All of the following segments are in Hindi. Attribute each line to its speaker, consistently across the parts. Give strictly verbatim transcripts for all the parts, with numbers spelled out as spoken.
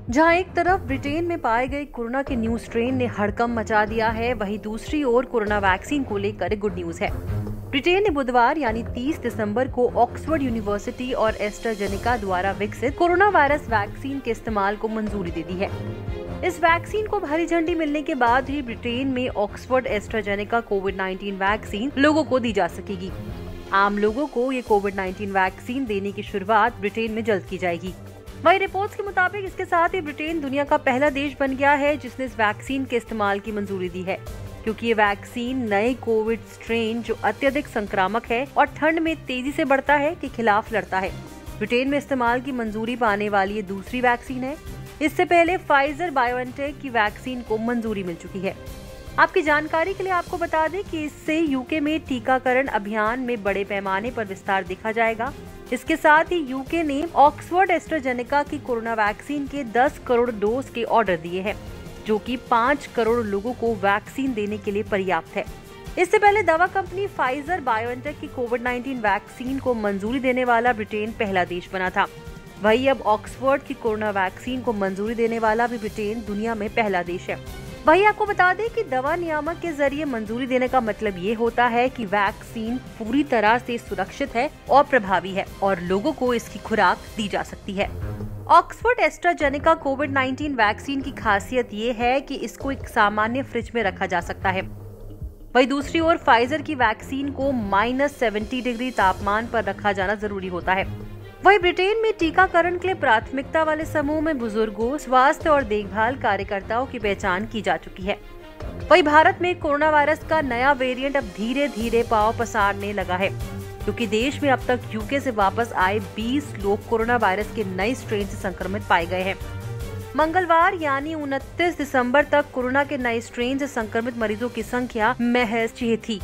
Speaker 1: जहां एक तरफ ब्रिटेन में पाए गए कोरोना के न्यू स्ट्रेन ने हड़कंप मचा दिया है, वहीं दूसरी ओर कोरोना वैक्सीन को लेकर गुड न्यूज है। ब्रिटेन ने बुधवार यानी तीस दिसंबर को ऑक्सफोर्ड यूनिवर्सिटी और एस्ट्राजेनेका द्वारा विकसित कोरोना वायरस वैक्सीन के इस्तेमाल को मंजूरी दे दी है। इस वैक्सीन को हरी झंडी मिलने के बाद ही ब्रिटेन में Oxford AstraZeneca covid nineteen vaccine लोगों को दी जा सकेगी। आम लोगों को ये कोविड नाइन्टीन वैक्सीन देने की शुरुआत ब्रिटेन में जल्द की जाएगी। वही रिपोर्ट्स के मुताबिक इसके साथ ही ब्रिटेन दुनिया का पहला देश बन गया है जिसने इस वैक्सीन के इस्तेमाल की मंजूरी दी है, क्योंकि ये वैक्सीन नए कोविड स्ट्रेन जो अत्यधिक संक्रामक है और ठंड में तेजी से बढ़ता है के खिलाफ लड़ता है। ब्रिटेन में इस्तेमाल की मंजूरी पाने वाली ये दूसरी वैक्सीन है। इससे पहले फाइजर बायोएनटेक की वैक्सीन को मंजूरी मिल चुकी है। आपकी जानकारी के लिए आपको बता दें कि इससे यूके में टीकाकरण अभियान में बड़े पैमाने पर विस्तार देखा जाएगा। इसके साथ ही यूके ने ऑक्सफोर्ड एस्ट्राजेनेका की कोरोना वैक्सीन के दस करोड़ डोज के ऑर्डर दिए हैं, जो कि पाँच करोड़ लोगों को वैक्सीन देने के लिए पर्याप्त है। इससे पहले दवा कंपनी फाइजर बायोएनटेक की कोविड नाइन्टीन वैक्सीन को मंजूरी देने वाला ब्रिटेन पहला देश बना था। वहीं अब ऑक्सफोर्ड की कोरोना वैक्सीन को मंजूरी देने वाला भी ब्रिटेन दुनिया में पहला देश है। वहीं आपको बता दें कि दवा नियामक के जरिए मंजूरी देने का मतलब ये होता है कि वैक्सीन पूरी तरह से सुरक्षित है और प्रभावी है और लोगों को इसकी खुराक दी जा सकती है। Oxford AstraZeneca covid nineteen vaccine की खासियत ये है कि इसको एक सामान्य फ्रिज में रखा जा सकता है। वहीं दूसरी ओर फाइजर की वैक्सीन को माइनस सेवेंटी डिग्री तापमान पर रखा जाना जरूरी होता है। वहीं ब्रिटेन में टीकाकरण के लिए प्राथमिकता वाले समूह में बुजुर्गों, स्वास्थ्य और देखभाल कार्यकर्ताओं की पहचान की जा चुकी है। वहीं भारत में कोरोना वायरस का नया वेरिएंट अब धीरे धीरे पांव पसारने लगा है, क्योंकि देश में अब तक यूके से वापस आए बीस लोग कोरोना वायरस के नए स्ट्रेन से संक्रमित पाए गए हैं। मंगलवार यानी उनतीस दिसंबर तक कोरोना के नए स्ट्रेन से संक्रमित मरीजों की संख्या महज छह थी।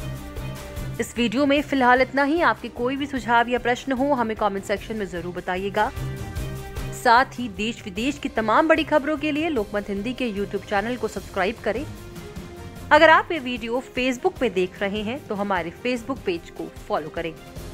Speaker 1: इस वीडियो में फिलहाल इतना ही। आपके कोई भी सुझाव या प्रश्न हो हमें कमेंट सेक्शन में जरूर बताइएगा। साथ ही देश विदेश की तमाम बड़ी खबरों के लिए लोकमत हिंदी के यूट्यूब चैनल को सब्सक्राइब करें। अगर आप ये वीडियो फेसबुक पे देख रहे हैं तो हमारे फेसबुक पेज को फॉलो करें।